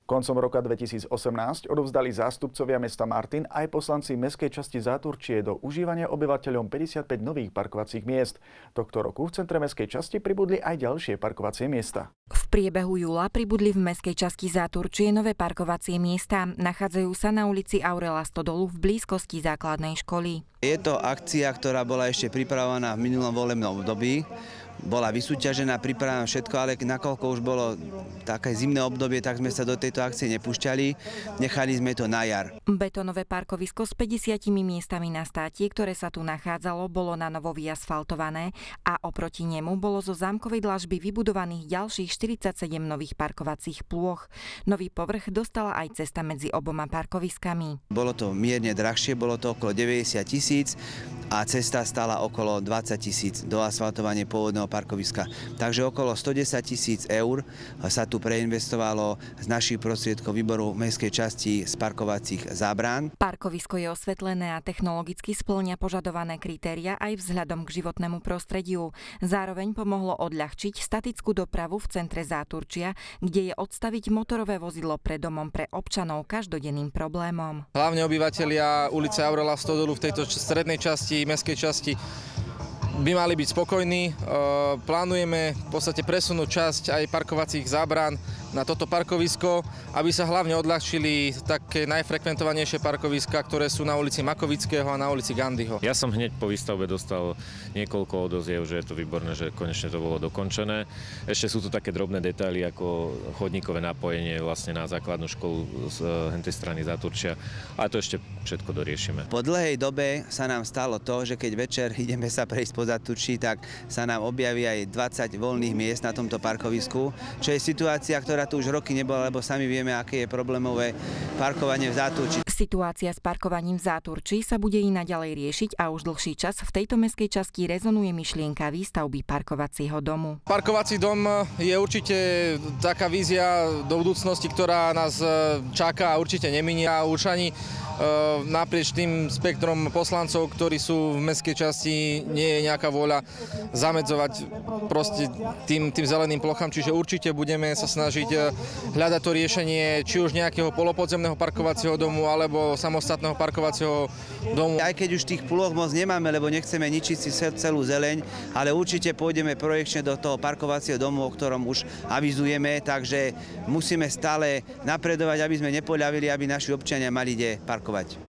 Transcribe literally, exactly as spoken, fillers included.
Koncom roka dvetisícosemnásť odovzdali zástupcovia mesta Martin aj poslanci mestskej časti Záturčie do užívania obyvateľom päťdesiatpäť nových parkovacích miest. Tohto roku v centre mestskej časti pribudli aj ďalšie parkovacie miesta. V priebehu júla pribudli v mestskej časti Záturčie nové parkovacie miesta. Nachádzajú sa na ulici Aurela Stodolu v blízkosti základnej školy. Je to akcia, ktorá bola ešte pripravovaná v minulom volebnom období. Bola vysúťažená, pripravená všetko, ale nakoľko už bolo také zimné obdobie, tak sme sa do tejto akcie nepúšťali. Nechali sme to na jar. Betónové parkovisko s päťdesiatimi miestami na státie, ktoré sa tu nachádzalo, bolo na novo vyasfaltované a oproti nemu bolo zo zámkovej dlažby vybudovaných ďalších štyridsaťsedem nových parkovacích plôch. Nový povrch dostala aj cesta medzi oboma parkoviskami. Bolo to mierne drahšie, bolo to okolo deväťdesiat tisíc a cesta stála okolo dvadsať tisíc do asfaltovania pôvodného parkoviska. Takže okolo stodesať tisíc eur sa tu preinvestovalo z našich prostriedkov výboru mestskej časti z parkovacích zábrán. Parkovisko je osvetlené a technologicky spĺňa požadované kritéria aj vzhľadom k životnému prostrediu. Zároveň pomohlo odľahčiť statickú dopravu v centre Záturčia, kde je odstaviť motorové vozidlo pred domom pre občanov každodenným problémom. Hlavne obyvatelia ulice Aurela Stodolu v tejto strednej časti, mestskej časti by mali byť spokojní. Plánujeme v podstate presunúť časť aj parkovacích zábran na toto parkovisko, aby sa hlavne odľahčili také najfrekventovanejšie parkoviská, ktoré sú na ulici Makovického a na ulici Gandyho. Ja som hneď po výstavbe dostal niekoľko odoziev, že je to výborné, že konečne to bolo dokončené. Ešte sú tu také drobné detaily ako chodníkové napojenie vlastne na základnú školu z hentej strany Záturčia, ale to ešte všetko doriešime. Po dlhej dobe sa nám stalo to, že keď večer ideme sa prejsť po Záturčí, tak sa nám objaví aj dvadsať voľných miest na tomto parkovisku, čo je situácia, ktorá tu už roky nebola, lebo sami vieme, aké je problémové parkovanie v Záturčí. Situácia s parkovaním v Záturčí sa bude i naďalej riešiť a už dlhší čas v tejto mestskej časti rezonuje myšlienka výstavby parkovacieho domu. Parkovací dom je určite taká vízia do budúcnosti, ktorá nás čaká a určite neminie a už ani naprieč tým spektrom poslancov, ktorí sú v mestskej časti, nie je nejaká vôľa zamedzovať proste tým, tým zeleným plochám, čiže určite budeme sa snažiť hľadať to riešenie či už nejakého polopodzemného parkovacieho domu alebo samostatného parkovacieho domu. Aj keď už tých plôch moc nemáme, lebo nechceme ničiť si celú zeleň, ale určite pôjdeme projekčne do toho parkovacieho domu, o ktorom už avizujeme, takže musíme stále napredovať, aby sme nepoľavili, aby naši občania mali kde parkovať.